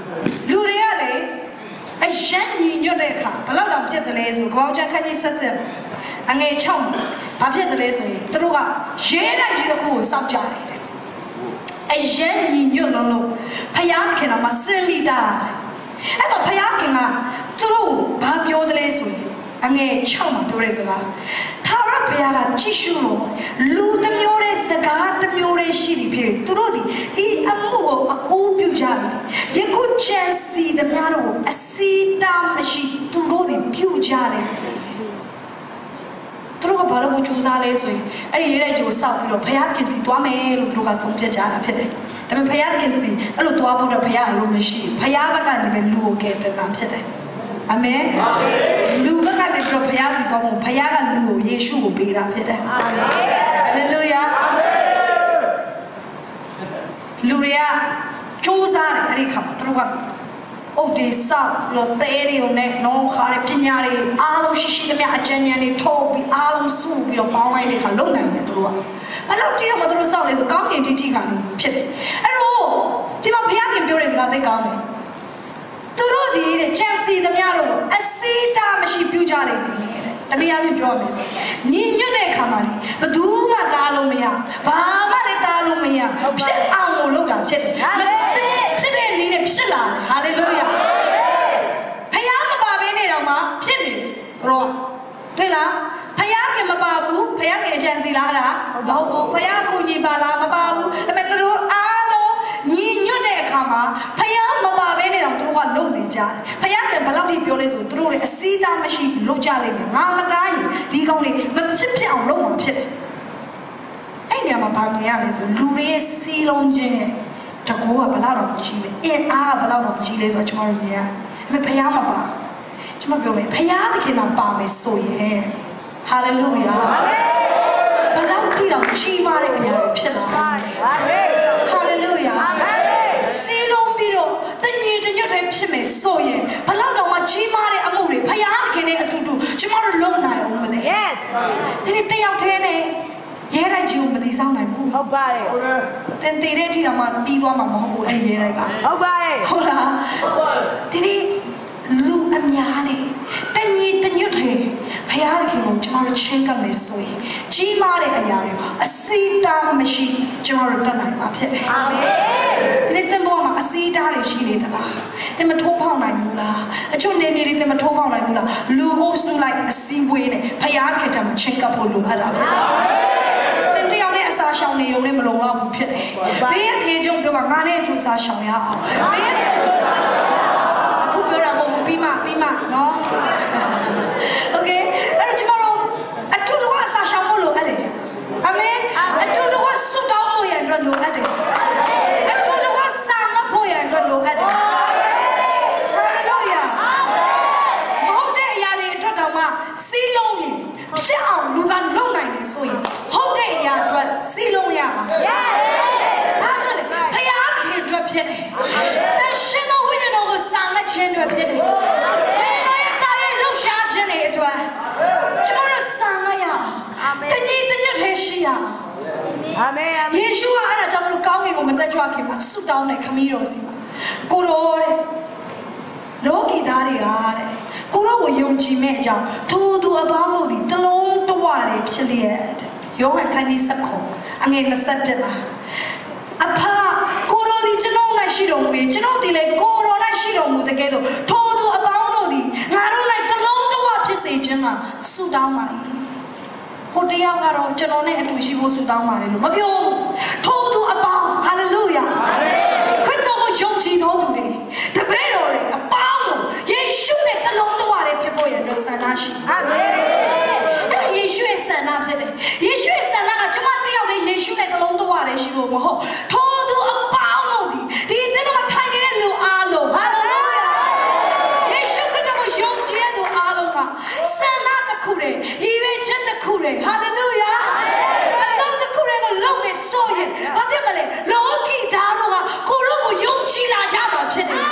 a shiny in your deck, a lot of jet the laser, go out, can you set them? And a chum, Papa the laser, through up, shade I did a cool subject. A shiny in your no, Payakina must send me die. I'm a Payakina, through Papio the laser, and a chum to raise a Tara Payara, Chishu, Lu the Mure, Sagat the Mure, Shidi period, Trudy, E. Amu, a old Pujabi. You could just see the Miaro, a sea down machine to roll in Pujari. Through a bottle of Chuzales, and you let you south, you pay can see Tuame, through a some Pajana Pede. The Payat can see a little about a Payalo machine. Payava can't even look at the Namsete. Amen. Luba got the drop Payati, Payaga Lu, Yeshu will be up here. Hallelujah. လူတွေကစူးစမ်းတယ်အဲ့ဒီခါမှာသူတို့ကအုတ်တွေစောက်လို့တဲတွေကိုနဲ့နောခါတဲ့ပညာတွေအားလုံးရှိသမျှအကြံဉာဏ်တွေထုတ်ပြီးအားလုံးစုပြီးတော့ပေါင်းလိုက်တဲ့အခါလုံနိုင်တယ်သူတို့ကဘယ်လောက်ကြည့်တော့မှသူတို့စောက်လဲဆိုကောင်းကင်တိကလည်းဖြစ်တယ်အဲ့တော့ဒီမှာဘုရားခင်ပြောတဲ့စကားသိကောင်းတယ်သူတို့ဒီတဲ့ကြံစီသမျှတို့အစီတာမရှိပြုကြလိမ့်မယ်တဲ့တရားပြပြောမယ်ဆိုညီညွတ်တဲ့အခါမှာလေဘယ်သူမှတားလို့မရဘာမှလည်းတားလို့မရဖြစ်အောင်လို့လုပ်တာဖြစ်တယ်ဖြစ်တဲ့နည်းနဲ့ဖြစ်လာတယ်ဟာလေလုယာဖယားမပါဘဲနေတော့မှဖြစ်နေတယ်တို့တွေ့လားဖယားခင်မပါဘူးဖယားခင်အကြံစီလားတာမဟုတ်ဘူးဖယားကိုညီပါလားမပါဘူးဒါပေမဲ့သူတို့အားလုံးညီညွတ်တဲ့အခါမှာဖယားမပါဘဲနေတော့သူတို့ကလုံနေကြတယ်ဖယားခင်ဘယ်လောက်ထိပြောလဲဆိုသူတို့လည်းအစည်းအသားမရှိလုံကြလိမ့်မယ်ငါမတားရင်ဒီကောင်လေးမဖြစ်အောင်လုပ်မှာဖြစ်တယ်အဲ့နေရာမှာဗာမြင်ရမယ်ဆိုလူတွေရဲ့စီလုံးခြင်းတကူကဘယ်လောက်တော့ကြီးလဲအင်းအားကဘယ်လောက်တော့ကြီးလဲဆိုတော့ကျွန်တော်တို့မြင်ရတယ်ဒါပေမဲ့ဖယားမပါကျွန်မပြောမယ်ဖယားသခင်တော်ပါမယ်ဆိုရင်ဟာလေလုယာဘယ်လောက်ထိတော့ကြီးမားတဲ့အရာဖြစ်လာဟာလေလုယာစီလုံးပြီးတော့တညီတညွတ်တိုင်းဖြစ်မယ်ဆိုရင်ဘယ်လောက်တော့မှကြီးမားတဲ့အမှုတွေဖယားသခင်နဲ့အတူတူကျွန်တော်တို့လုပ်နိုင်အောင်မလဲ yes ဒီနေ့တယောက်တည်းနဲ့ရဲတိုက်ကြီးကိုမသိဆောင်နိုင်ဘူးဟုတ်ပါတယ်တင်တည်တဲ့အထိတော့မှပြီးသွားမှာမဟုတ်ဘူးအဲ့ရဲတိုက်ကဟုတ်ပါတယ်ဟုတ်လားဒီနေ့လူအများနဲ့တညီတညွတ်တယ်ဖယားခင်ကိုကျွန်တော်တို့ချင်းကပ်မယ်ဆိုရင်ကြီးမားတဲ့အရာတွေအစီတာမရှိကျွန်တော်တို့တတ်နိုင်မှာဖြစ်တယ်အာမင်ဒီနေ့တင်ပေါ်မှာအစီတာတွေရှိနေသလားတင်မထိုးဖောက်နိုင်ဘူးလားအချို့နေမြေတွေတင်မထိုးဖောက်နိုင်ဘူးလားလူအုပ်စုလိုက်အစည်းဝေးနဲ့ဖယားခင်တမှာချင်းကပ်ဖို့လိုအပ်တာဖြစ်တယ်တယောက်နဲ့အစားရှောင်နေုံနဲ့မလုံလောက်ဘူးဖြစ်တယ်ဘေးရထေချုံပြောမှာငါနဲ့အတူစားရှောင်ရအောင်ဘေးရအခုပြောတာမဟုတ်ဘူးပြီးမှနော်โอเคအဲ့တော့ကျွန်တော်တို့အတူတူအစားရှောင်ဖို့လိုအပ်တယ်အာမင်အတူတူဆုတောင်းဖို့ရအတွက်လိုအပ်တယ်အတူတူစာမဖို့ရအတွက်လိုအပ်တယ်ဟာလေလုယာမဟုတ်တဲ့အရာတွေအတွက်တောင်မှစီးလုံးနေဖြစ်အောင်လူကလုံနိုင်တယ်ဆိုရင်ဟုတ်တဲ့အရာအတွက်စီးလုံးရမှာဟာတယ်ဖယားခင်အတွက်ဖြစ်တယ်တရှင်တော်ဝိညာဉ်တော်ကိုစာမခြင်းအတွက်ဖြစ်တယ်အတွက်ကျွန်တော်ဆံမရတညီတညွတ်ထဲရှိရအာမင်ယေရှုကအဲ့ဒါကြောင့်မလို့ကောင်းကင်ကိုမတက်ကြွခင်မှာဆုတောင်းတဲ့ခမည်းတော်စီမှာကိုရောတဲ့လောကီသားတွေကတဲ့ကိုရောကိုယုံကြည်မဲ့အကြောင်းထိုသူအပေါင်းတို့ဒီတလုံးတဝတယ်ဖြစ်လျက်တဲ့ယောဟန်ခန်းကြီး7အငယ်27မှာအဖကိုရောဒီကျွန်တော်၌ရှိတော်မူ၏ကျွန်တော်ဒီလေကိုရော၌ရှိတော်မူတဲ့ကဲ့သို့ထိုသူအပေါင်းတို့ဒီငါတို့၌တလုံးဖြစ်စေခြင်းမှာဆုတောင်းပါ၏ဟိုတယောက်ကတော့ကျွန်တော်နဲ့အတူရှိဖို့ဆုတောင်းပါတယ်လို့မပြောထိုးသူအပေါင်းဟာလေလုယာခရစ်တော်ကိုယုံကြည်တော်သူတွေတပည့်တော်တွေအပေါင်းလို့ယေရှုနဲ့တလုံးတဝရဖြစ်ဖို့ရတဲ့ဆန္ဒရှိအာမင်အဲ့ယေရှုရဲ့ဆန္ဒဖြစ်တယ်ယေရှုရဲ့ဆန္ဒကကျွန်မတယောက်နဲ့ယေရှုနဲ့တလုံးတဝရရှိဖို့မဟုတ်ထိုးသူအပေါင်းလို့ဒီတဲ့တော့ထိုင်နေတဲ့လူအားလုံးဟာလေလုယာယေရှုခရစ်တော်ကိုယုံကြည်တဲ့အားလုံးကဆန္ဒတစ်ခုတည်းရည်ရွယ်ချက်တစ်ခုတည်းဟာလေလုယာအလုံးတစ်ခုတည်းကိုလုံနေဆိုရင်ဘာဖြစ်မလဲလောကီသားတို့ကကိုရောကိုယုံကြည်လာကြမှာဖြစ်တယ်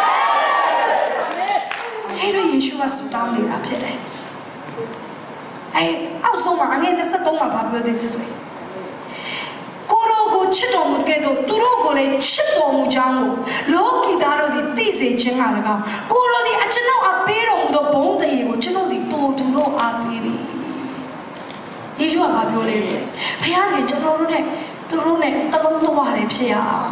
အဲ့တော့ယေရှုကဆုတောင်းနေတာဖြစ်တယ်အဲ့အောက်ဆုံးမှာအငယ်23မှာဘာပြောသေးလဲဆိုရင်ကိုရောကိုချစ်တော်မူတဲ့တို့သူတို့ကိုလည်းချစ်တော်မူကြောင်းကိုလောကီသားတို့ဒီသိစေခြင်းကလည်းကောင်းကိုရောဒီအကျွန်ုပ်အပေးတော်မူသောဘုန်းတည်းကိုကျွန်ုပ်ဒီတော်သူတို့အားပေးပြီယေရှုကဘာပြောလဲဆိုရင်ဘုရားကကျွန်တော်တို့နဲ့သူတို့နဲ့တလုံးတဝတယ်ဖြစ်ရအောင်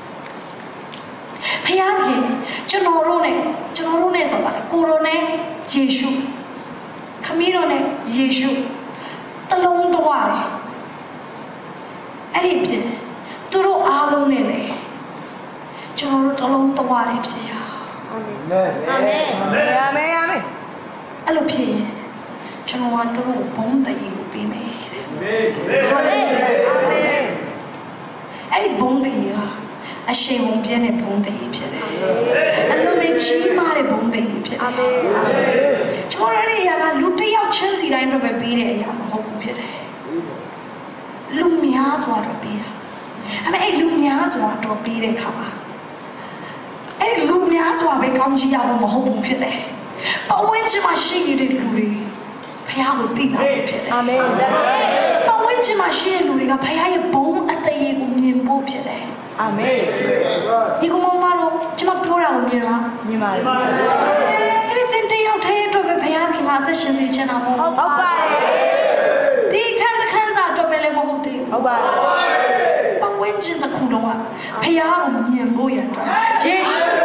ဘုရားကကျွန်တော်တို့နဲ့ဆိုတာကိုရောနဲ့ယေရှုခမည်းတော်နဲ့ယေရှုတလုံးတဝတယ်အဲ့ဒီပြင်သူတို့အားလုံးနဲ့လေကျွန်တော်တို့တလုံးတဝတယ်ဖြစ်ရအာမင်အာမင်အာမင်အာမင်အဲ့လိုဖြစ်ရင်ကျွန်တော်ကသူတို့ဘုန်းတည်းကိုပေးမယ်တဲ့ဟာလေအာမင်အဲ့ဒီဘုန်းတည်းကအရှိန်ဝင်ပြင်းတဲ့ဘုန်းတည်းဖြစ်တယ်အလုံးမကြီးမားတဲ့ဘုန်းတည်းဖြစ်တယ်အာမင်ကျွန်တော်တို့ရကလူတစ်ယောက်ချင်းစီတိုင်းတော့ပဲပေးတဲ့အရာမဟုတ်ဘူးဖြစ်တယ်လူများစွာတော့ပေးတာအမေအဲ့လူများဆိုတာတော့ပြီးတဲ့ခါပါအဲ့လူများဆိုတာပဲကောင်းကြီးရဖို့မဟုတ်ဘူးဖြစ်တယ်ပဝင်းချင်မှရှိနေတဲ့လူတွေဖခင်ကိုသိလာဖြစ်တယ်အာမင်ပဝင်းချင်မှရှိတဲ့လူတွေကဖခင်ရဲ့ဘုံအတရေကိုမြင်ဖို့ဖြစ်တယ်အာမင်ဒီကမောင်မတို့ကျွန်မပြောတာကိုမြင်လားမြင်ပါတယ်အဲ့ဒီတင်ရောက်တဲ့အတွက်ပဲဖခင်ကငါအသက်ရှင်စေချင်တာမဟုတ်ဟုတ်ပါတယ်ဒီခန်းစားတော့ပဲလည်းမဟုတ်သေးဘူးဟုတ်ပါတယ်ပဝင်းချင်တဲ့ခုလုံးကဖခင်ကိုမြင်ဖို့ရအတွက်ယေရှု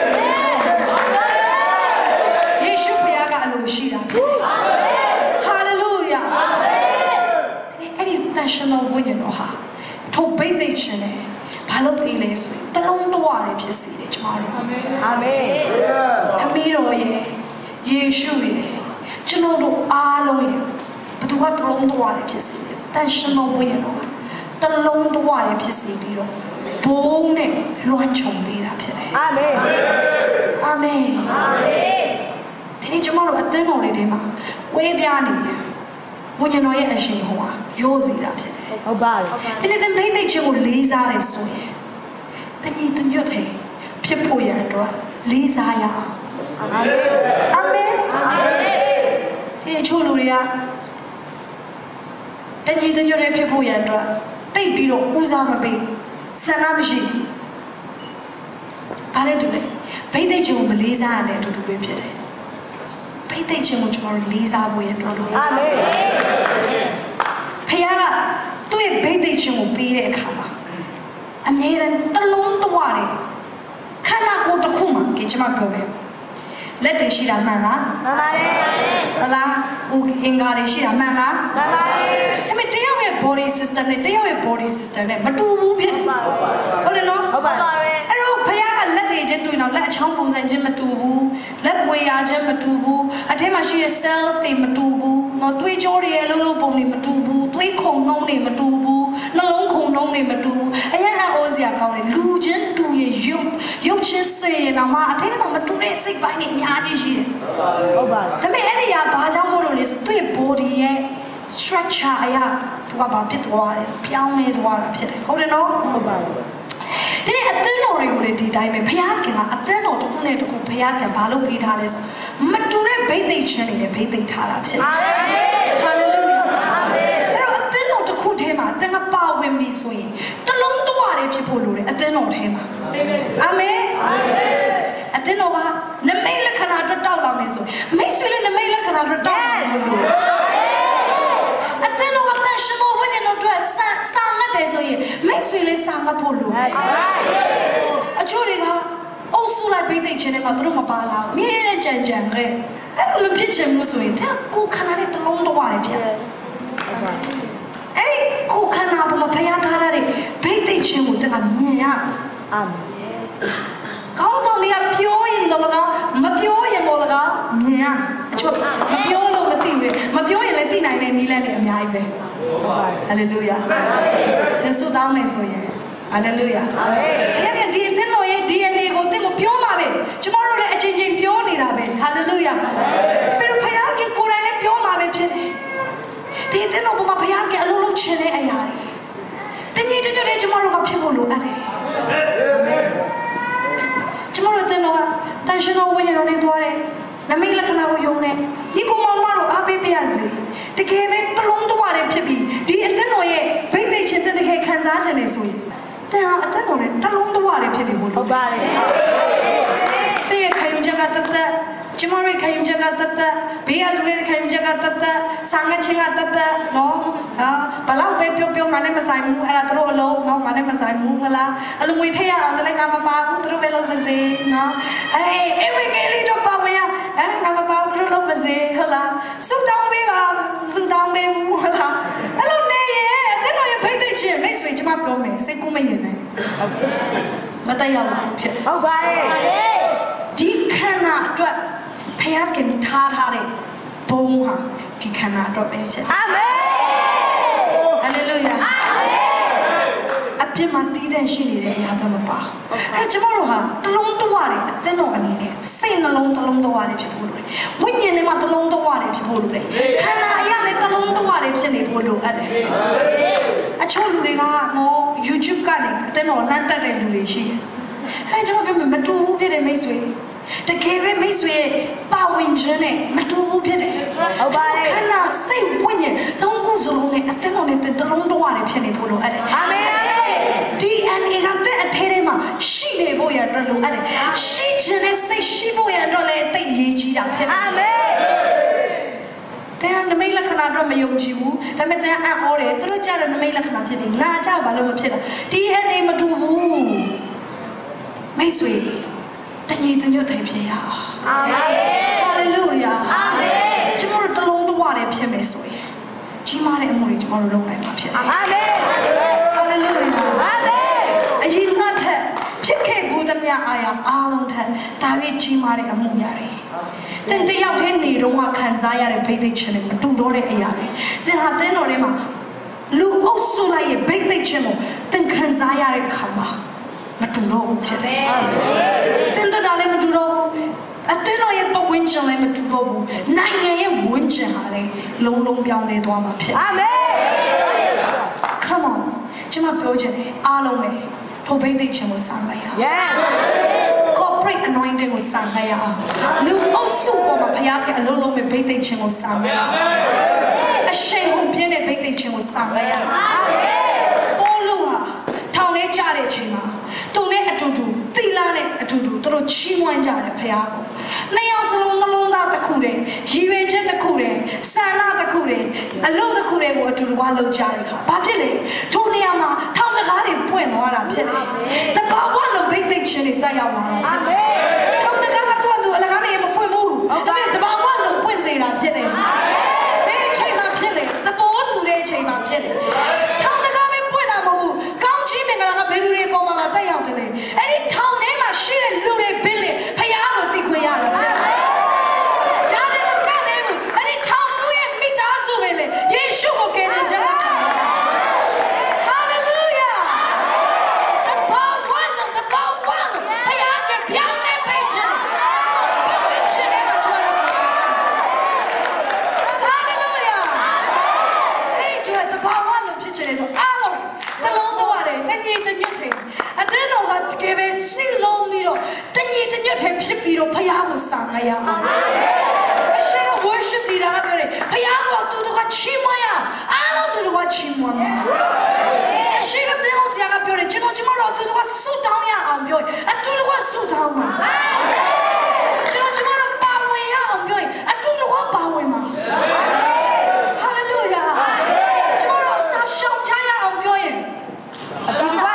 ဖခင်ကအလိုရှိတာဟာလေလုယာအဲ့ဒီ national ဝိညာဉ်တော်ဟာထိုဘိတ်သိက်ခြင်းနဲ့ဘာလို့ပြေးလဲဆိုရင်တလုံးတဝရတယ်ဖြစ်စီတယ်ကျမတို့အာမင်အာမင်ခမီးတော်ရဲ့ယေရှုရဲ့ကျွန်တော်တို့အားလုံးရဲ့ဘသူကတလုံးတဝရတယ်ဖြစ်စီတယ်ဆို national ဝိညာဉ်တော်ကတလုံးတဝရတယ်ဖြစ်စီပြီးတော့ဘုံနဲ့လွှမ်းခြုံပေးတာဖြစ်တယ်အာမင်အာမင်အာမင်ဒီနေ့ကျွန်တော်တို့အသင်းတော်လေးတွေမှာဝေးပြားနေတယ်ဝိညာဉ်တော်ရဲ့အရှင်ဟောတာရိုးစီတာဖြစ်တယ်ဟုတ်ပါတယ်ဒီနေ့ဘိတ်သိက်ခြင်းကိုလေးစားတယ်ဆိုရင်တညီတညွတ်တယ်ဖြစ်ဖို့ရတော့လေးစားရအောင်အာမင်အာမင်ဒီချို့လူတွေကတညီတညွတ်တယ်ဖြစ်ဖို့ရတော့တိတ်ပြီးတော့ဦးစားမပေးဆန္ဒမရှိဘာလဲတူလဲဘိတ်သိက်ခြင်းကိုမလေးစားရတဲ့အတူတူပဲဖြစ်တယ်ဘိတ်သိက်ခြင်းကိုကျွန်တော်တို့လေးစားဖို့ရတော့လို့အာမင်ဖခင်ကသူ့ရဲ့ဘိတ်သိက်ခြင်းကိုပေးတဲ့အခါမှာအမြဲတမ်းတလုံးတဝတယ်ခန္ဓာကိုယ်တစ်ခုမှကြည့်ချင်မှပြောမယ်လက်တွေရှိတာမှန်လားမှန်ပါတယ်ဟုတ်လားဦးအင်္ဂါတွေရှိတာမှန်လားမှန်ပါတယ်ဒါပေမဲ့တယောက်ရဲ့ body system နဲ့တယောက်ရဲ့ body system နဲ့မတူဘူးဖြစ်တယ်ဟုတ်တယ်နော်ဟုတ်ပါတယ်အဲ့တော့ဖခင်ကလက်တွေချင်းတွေ့တော့လက်အချောင်းပုံစံချင်းမတူဘူးလက်ပွေရာချင်းမတူဘူးအထက်မှာရှိတဲ့ cells တွေမတူဘူးနော်သွေးကြောတွေရဲ့အလုံးလုံးပုံတွေမတူဘူးသွေးခုန်နှုံးတွေမတူဘူးနှလုံးခုန်နှုံးတွေမတူဘူးအရင်ကအိုးစရာကောင်းတယ်လူချင်းတူရဲ့ရုပ်ချင်းစေရင်တော့မှအထက်မှာမတူတဲ့စိတ်ပိုင်းတွေအများကြီးရှိတယ်ဟုတ်ပါတယ်ဒါပေမဲ့အဲ့ဒီကဘာကြောင့်မို့လို့လဲဆိုသူ့ရဲ့ body ရဲ့ structure အရာသူကဘာဖြစ်သွားလဲဆိုပြောင်းလဲသွားတာဖြစ်တယ်ဟုတ်တယ်နော်ဟုတ်ပါတယ်ဒီနေ့အသင်းတော်တွေကိုလည်းဒီတိုင်းပဲဘုရားခင်ကအသင်းတော်တစ်ခုနဲ့တစ်ခုဘုရားခင်ဘာလို့ပေးထားလဲဆိုမတူတဲ့ဘိတ်သိက်ခြင်းတွေနဲ့ဘိတ်သိက်ထားတာဖြစ်တယ်အာမင်ဟာလေလုယာအာမင်အဲ့တော့အသင်းတော်တစ်ခုထဲမှာအသင်းကပါဝင်ပြီဆိုရင်တလုံးတဝရဖြစ်ဖို့လိုတယ်အသင်းတော်ထဲမှာအာမင်အာမင်အသင်းတော်ကနမိတ်လက္ခဏာအတွက်တောက်လောင်နေဆိုမိတ်ဆွေလည်းနမိတ်လက္ခဏာအတွက်တောက်လောင်နေလို့အသင်းတော်ကတန်ရှင်တော်ဝိညာဉ်တော်အတွက်စာငတ်တယ်ဆိုရင်မိတ်ဆွေလည်းစာငတ်ဖို့လိုအချို့တွေကအုပ်စုလိုက်ပေးသိချင်တယ်မှာသူတို့မပါလာဘူးမြဲတဲ့ကြံကြံခဲ့အဲ့လိုဖြစ်ချင်လို့ဆိုရင်ကိုခန္ဓာနဲ့တလုံးတော့ရတယ်ဖြစ်အဲ့ကိုခန္ဓာပေါ်မှာဖျားထားတဲ့ဘိတ်သိချင်းကိုတကမြင်ရအာမင်ကောင်းဆောင်တွေကပြောရင်တော့လည်းမပြောရင်တော့လည်းမြင်ရအချို့မပြောလို့မသိဘူးမပြောရင်လည်းသိနိုင်တဲ့နည်းလမ်းတွေအများကြီးပဲဟာလေလုယာယေရှုတောင်းမယ်ဆိုရင်ဟာလေလုယာအာမင်ဘုရားဒီအသင်းတော်ရဲ့ DNA ကိုသိလို့ပြောမှာပဲကျမတို့လည်းအချင်းချင်းပြောနေတာပဲဟာလေလုယာပြီးတော့ဘုရားကကိုယ်တိုင်လည်းပြောမှာပဲဖြစ်တယ်ဒီအသင်းတော်ပေါ်မှာဘုရားကအလုံးလုံးချင်တဲ့အရာတွေတညီတညွတ်တဲ့ကျမတို့ကဖြစ်ဖို့လိုအပ်တယ်ကျမတို့အသင်းတော်ကတန်ရှင်တော်ဝိညာဉ်တော်နဲ့သွားတယ်နမိတ်လက္ခဏာကိုယုံတယ်ဒီကောင်မတို့အားပေးပြရစီတကယ်ပဲတလုံးတဝရဖြစ်ပြီးဒီအသင်းတော်ရဲ့ဘိတ်သိက်ခြင်းတကယ်ခံစားခြင်းနေဆိုရင်တဲ့ဟာအသက်တော်နဲ့တလုံးတဝရဖြစ်နေဖို့ဟုတ်ပါတယ်တဲ့ရခံယူချက်ကတသက်ကျမတို့ခံယူချက်ကတသက်ဘေးကလူရဲ့ခံယူချက်ကတသက်ဆာငတ်ခြင်းကတသက်နော်ဘလောက်ပဲပြောမှလည်းမဆိုင်ဘူးအဲ့ဒါတို့အလုံးနော်မှလည်းမဆိုင်ဘူးဟလားအလုံးငွေထည့်ရအောင်လည်းငါမပါဘူးတို့ပဲလုပ်ပါစေနော်အေးဝိကလေးတော့ပါမရငါမပါဘူးတို့လုပ်ပါစေဟလားစုတောင်းပေးပါစုတောင်းပေးဘူးဟလားအဲ့လိုနေရဲ့အသက်တော်ရဲ့ဘိတ်သိက်ခြင်းမိတ်ဆွေကျမပြောမယ်စိတ်ကူးမငြိမ်နိုင်မတရားဘူးဖြစ်ဟုတ်ပါတယ်ဒီခန္ဓာအတွက်ဖခင်ထားထားတဲ့ဘုံဟာဒီခန္ဓာအတွက်ပဲဖြစ်အာမင်ဟာလေလုယာအာမင်အပြစ်မှာတည်တဲ့ရှိနေတဲ့အရာတော့မပါအဲ့ကျမတို့ဟာတလုံးတဝရတယ်အသင်းတော်အနေနဲ့စိတ်နှလုံးတလုံးတဝရတယ်ဖြစ်ဖို့လိုတယ်ဝိညာဉ်ထဲမှာတလုံးတဝရတယ်ဖြစ်ဖို့လိုတယ်ခန္ဓာအရာလည်းတလုံးတဝရတယ်ဖြစ်နေဖို့လိုအပ်တယ်အချို့လူတွေကYouTube ကနေအတင်းတော်လမ်းတက်တဲ့လူတွေရှိတယ်အဲကျွန်တော်ပြောမတူဘူးဖြစ်တယ်မိတ်ဆွေတကယ်ပဲမိတ်ဆွေပါဝင်ခြင်းနဲ့မတူဘူးဖြစ်တယ်ဟုတ်ပါတယ်ခဏစိတ်ဝိညာဉ်သုံးခုစလုံးနဲ့အတင်းတော်နဲ့တလုံးတော့ရတယ်ဖြစ်နေဖို့လိုအပ်တယ်အာမင် DNA ကတဲ့အထဲထဲမှာရှိနေဖို့ရတော့လိုအပ်တယ်ရှိခြင်းနဲ့စိတ်ရှိဖို့ရတော့လည်းသိရေးကြီးတာဖြစ်တယ်အာမင်တဲ့နမိတ်လက္ခဏာတော့မယုံကြည်ဘူးဒါပေမဲ့တဲ့အံ့ဩတယ်သူတို့ကြားတဲ့နမိတ်လက္ခဏာဖြစ်နေငါကြောက်ဘာလို့မဖြစ်တာ DNA မတူဘူးမိတ်ဆွေတညီတညွတ်ထိုင်ဖြစ်ရအာမင်ဟာလေလုယာအာမင်ကျွန်တော်တို့တလုံးတဝနဲ့ဖြစ်မယ်ဆိုရင်ကြီးမားတဲ့အမှုတွေကျွန်တော်တို့လုပ်နိုင်မှာဖြစ်တယ်အာမင်ဟာလေလုယာအာမင်အရင်ကထက်ဖြစ်ခဲ့ဘူးသမျှအားလုံးထက်ဒါပဲကြီးမားတဲ့အမှုရတယ်သင်တယောက်တည်းနေတော့ခံစားရတဲ့ဘိသိက်ခြင်းနဲ့မတူတော့တဲ့အရာတွေသင်ဟာသင်တော်ထဲမှာလူအုပ်စုလိုက်ရဲ့ဘိသိက်ခြင်းကိုသင်ခံစားရတဲ့အခါမှာမတူတော့ဘူးဖြစ်တယ်သင်တို့လည်းမတူတော့ဘူးအတင်းတော်ရဲ့ပတ်ဝန်းကျင်လည်းမတူတော့ဘူးနိုင်ငံရဲ့ဝန်းကျင်ဟာလည်းလုံးလုံးပြောင်းလဲသွားမှာဖြစ်အာမင် Come on ကျွန်မပြောချင်တယ်အားလုံးပဲထိုဘိသိက်ခြင်းကိုစမ်းလိုက်ရအောင် Yes corporate anointing ကိုစမ်းလိုက်ရအောင်လူအုပ်စုပေါ်မှာဘုရားကအလုံးလုံးပဲဘိသိက်ခြင်းကိုစမ်းလိုက်ရအောင်အရှိန်ဟုန်ပြင်းတဲ့ဘိသိက်ခြင်းကိုစမ်းလိုက်ရအောင်အာမင်ပေါ်လို့ဟာထောင်ထဲကြတဲ့အချိန်မှာသူနဲ့အတူတူသီလနဲ့အတူတူသူတို့ချီးမွမ်းကြတယ်ဖခင်ကိုနှစ်ယောက်စလုံးနှလုံးသားတစ်ခုတည်းရည်ရွယ်ချက်တစ်ခုတည်းဆန္ဒတစ်ခုတည်းအလုပ်တစ်ခုတည်းကိုအတူတူလုပ်ကြတဲ့အခါဘာဖြစ်လဲထိုနေရာမှာထောင်တကားတွေပွင့်သွားတာဖြစ်တယ်တဘာဝလုံးဘိတ်သိက်ခြင်းတွေတက်ရောက်လာတာအာမင်ထောင်တကားကတော့အလကားတွေမပွင့်ဘူးဒါပေမဲ့တဘာဝလုံးပွင့်စေတာဖြစ်တယ်ဘယ်အချိန်မှဖြစ်လဲတဘောတူတဲ့အချိန်မှဖြစ်တယ်ထောင်တကားပဲပွင့်တာမဟုတ်ဘူးကောင်းချီးမင်္ဂလာကဘယ်သူတွေပေါ်မှာတက်ရောက်တယ်လဲအဲ့ဒီထောင်ထဲမှာရှိတဲ့လူတွေဘယ်လေဖခင်ကိုသိခွင့်ရတယ်ကြားတယ်မကနိုင်ဘူးအဲ့ဒီထောင်သူရဲ့မိသားစုပဲလေယေရှုကိုကယ်တင်ခြင်းနဲ့ဟာလေလုယာတဘောဝါနတဘောဝါနဖခင်ကပြောင်းလဲပေးခြင်းဘာဝင်ခြင်းနဲ့မချွတ်ဟာလေလုယာအဲ့ဒီတဘောဝါနဖြစ်ခြင်းဆိုအားလုံးတလုံးတော့တယ်တညီတညွတ်တယ်အတင်းတော်ကတကယ်ပဲစီလုံးပြီးတော့တညီတညွတ်တယ်ဖြစ်ပြီးတော့ဖခင်ကိုစာငရအောင်အရှင် worship နေတာကပြောတယ်ဖခင်ကိုသူတို့ကချီးမွမ်းရအားလုံးသူတို့ကချီးမွမ်းအရှင်ကတဲ့ဆရာကပြောတယ်ကျွန်တော်သူတို့ကဆုတောင်းရအောင်ပြောအတူတူကဆုတောင်းမှာကျွန်တော်ပါဝင်ရအောင်ပြောအတူတူကပါဝင်မှာဟာလေလုယာကျွန်တော်ဆာရှောင်းကြရအောင်ပြောရင်အတူတူက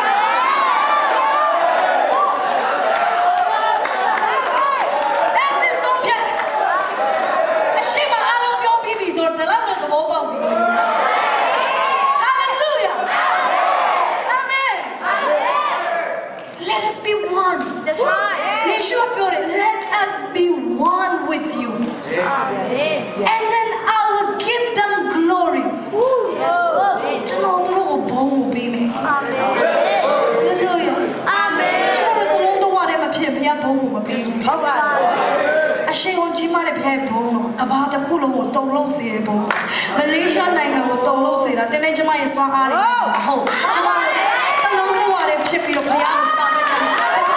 That's right. Yeshua pure. Let us be one with you. Yes. And then I will give them glory. Chalo toro bomo bime. Amen. Hallelujah. Amen. Chalo toro to ware ma phit bhaya bomo ma bime. ဟုတ်ပါအရှင်ကိုကြီးမားတဲ့ဘုရားဘုံတော်ကဘာတစ်ခုလုံးကိုတုံလုံးစေတဲ့ဘုံမလေးရှားနိုင်ငံကိုတုံလုံးစေတာတင်းနဲ့ကျမရဲ့စွမ်းအားတွေမဟုတ်ကျမတလုံးတော့ဝareဖြစ်ပြီးတော့ဘုရားကိုစာမဲ့ချင်တယ်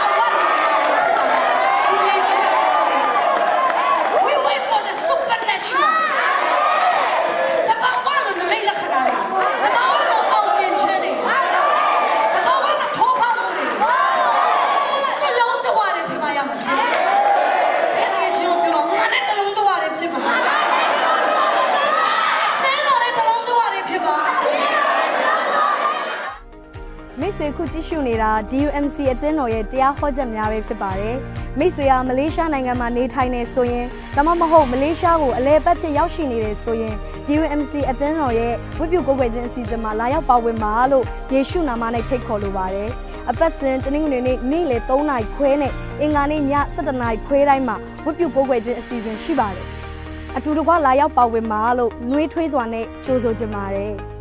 မိတ်ဆွေခုကြည့်ရှုနေတာ DUMC အသင်းတော်ရဲ့တရားဟောချက်များပဲဖြစ်ပါတယ်။မိတ်ဆွေကမလေးရှားနိုင်ငံမှာနေထိုင်နေဆိုရင်ဒါမှမဟုတ်မလေးရှားကိုအလဲပတ်ဖြစ်ရောက်ရှိနေတယ်ဆိုရင် DUMC အသင်းတော်ရဲ့ဝိပုကိုယ်ွယ်ခြင်းအစီအစဉ်မှာလာရောက်ပါဝင်ပါလို့ယေရှုနာမနဲ့ဖိတ်ခေါ်လိုပါတယ်။အပတ်စဉ်တနင်္ဂနွေနေ့နေ့လယ်3နာရီခွဲနဲ့အင်္ဂါနေ့ည7နာရီခွဲတိုင်းမှာဝိပုကိုယ်ွယ်ခြင်းအစီအစဉ်ရှိပါတယ်။အတူတကွလာရောက်ပါဝင်ပါလို့နှွေးထွေးစွာနဲ့ကြိုးဆိုကြပါတယ်။